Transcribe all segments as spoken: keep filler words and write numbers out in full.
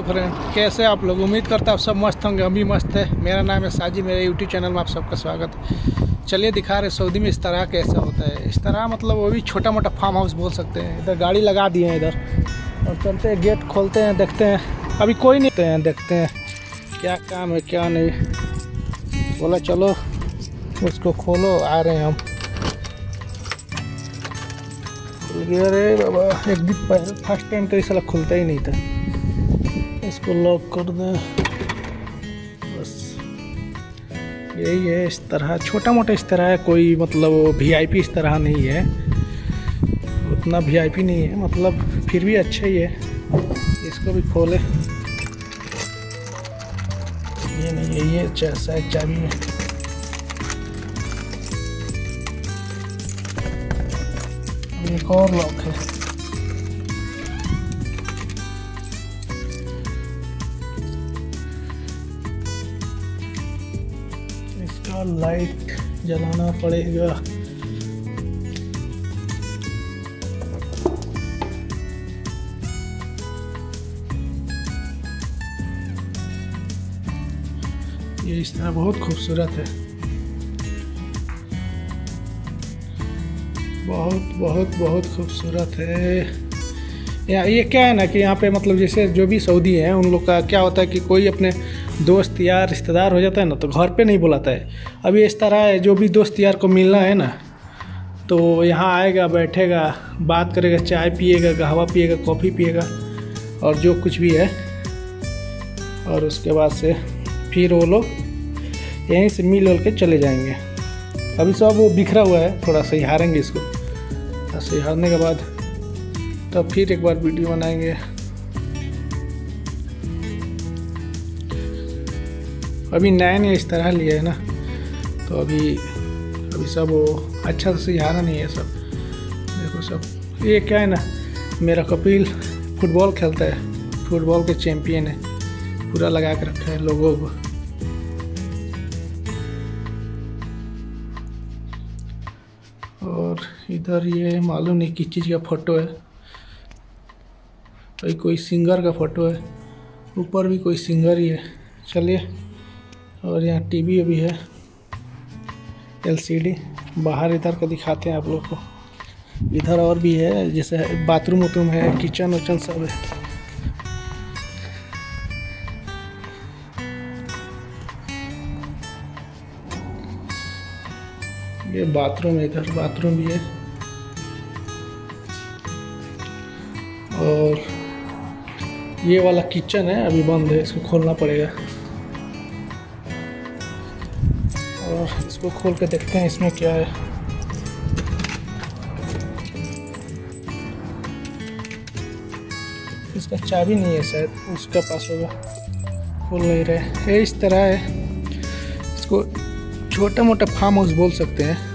Friend, कैसे आप लोग? उम्मीद करता आप सब मस्त होंगे। हम भी मस्त है। मेरा नाम है साजी, मेरे यूट्यूब चैनल में आप सबका स्वागत है। चलिए दिखा रहे सऊदी में इस तरह कैसा होता है। इस तरह मतलब वो भी छोटा मोटा फार्म हाउस बोल सकते हैं। इधर गाड़ी लगा दिए हैं इधर, और चलते हैं, गेट खोलते हैं, देखते हैं। अभी कोई नहीं हैं, देखते हैं क्या काम है क्या नहीं। बोला चलो उसको खोलो, आ रहे हैं हम। अरे बाबा, एक दिन पहले फर्स्ट टाइम तो इसला खुलता ही नहीं था। इसको लॉक कर दें बस। यही है, इस तरह छोटा मोटा इस तरह है। कोई मतलब वीआईपी इस तरह नहीं है, उतना वीआईपी नहीं है, मतलब फिर भी अच्छा ही है। इसको भी खोले, ये नहीं है, ये शायद चाबी है। एक और लॉक है। इसका लाइट जलाना पड़ेगा। ये इस तरह बहुत खूबसूरत है, बहुत बहुत बहुत खूबसूरत है। या ये क्या है ना कि यहाँ पे मतलब जैसे जो भी सऊदी हैं उन लोग का क्या होता है कि कोई अपने दोस्त यार रिश्तेदार हो जाता है ना, तो घर पे नहीं बुलाता है। अभी इस तरह है, जो भी दोस्त यार को मिलना है ना, तो यहाँ आएगा, बैठेगा, बात करेगा, चाय पिएगा, कहवा पिएगा, कॉफ़ी पिएगा और जो कुछ भी है, और उसके बाद से फिर वो लोग यहीं से मिल उल के चले जाएंगे। अभी सब वो बिखरा हुआ है, थोड़ा सहारेंगे इसको। सहारने के बाद तब फिर एक बार वीडियो बनाएंगे। अभी नया नया इस तरह लिया है ना, तो अभी अभी सब वो अच्छा से सहारा नहीं है सब। देखो सब, ये क्या है ना, मेरा कपिल फुटबॉल खेलता है, फुटबॉल के चैम्पियन है, पूरा लगा के रखा है लोगों को। और इधर ये मालूम नहीं किस चीज़ का फ़ोटो है, भाई कोई सिंगर का फ़ोटो है। ऊपर भी कोई सिंगर ही है। चलिए, और यहाँ टीवी भी है, एलसीडी। बाहर इधर का दिखाते हैं आप लोग को। इधर और भी है, जैसे बाथरूम वाथरूम है, किचन उचन सब है। ये बाथरूम है, इधर बाथरूम भी है। और ये वाला किचन है, अभी बंद है, इसको खोलना पड़ेगा। और इसको खोल के देखते हैं इसमें क्या है। इसका चाबी नहीं है, शायद उसका पास होगा, खोल नहीं रहे। ये इस तरह है, इसको छोटा मोटा फार्म हाउस बोल सकते हैं।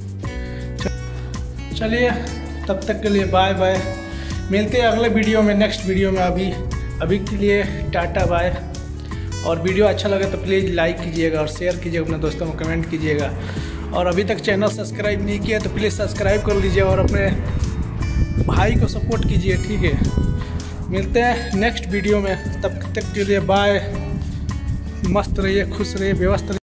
चलिए, तब तक के लिए बाय बाय। मिलते हैं अगले वीडियो में, नेक्स्ट वीडियो में। अभी अभी के लिए टाटा बाय। और वीडियो अच्छा लगा तो प्लीज़ लाइक कीजिएगा और शेयर कीजिएगा, अपने दोस्तों को कमेंट कीजिएगा। और अभी तक चैनल सब्सक्राइब नहीं किया तो प्लीज़ सब्सक्राइब कर लीजिए और अपने भाई को सपोर्ट कीजिए, ठीक है। मिलते हैं नेक्स्ट वीडियो में, तब तक के लिए बाय। मस्त रहिए, खुश रहिए, व्यवस्था।